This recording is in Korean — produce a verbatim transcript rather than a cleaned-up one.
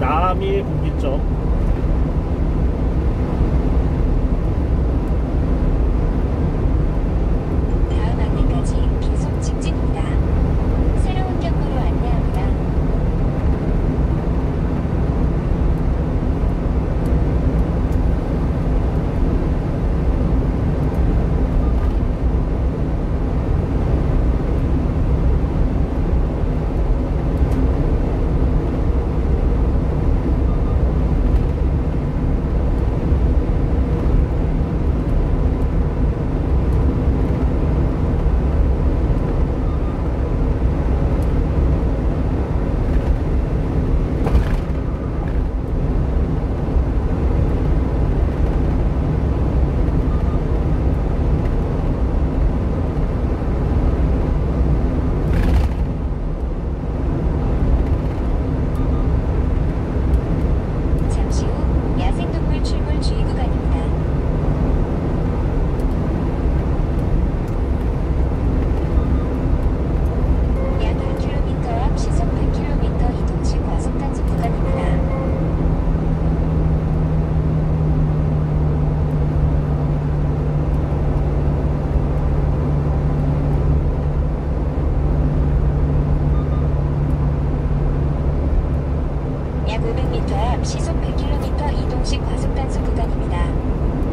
남이 분기점. 다음 안내까지 계속 직진입니다. 새로운 경로로 안내합니다. 잠시 후 야생동물 출몰 주의 구간입니다. 약 일 킬로미터 앞 시속 백 킬로미터 이동식 과속 단속 구간입니다. 약 오백 미터 앞 시속 백 킬로미터 이동식 과속 단속 구간입니다.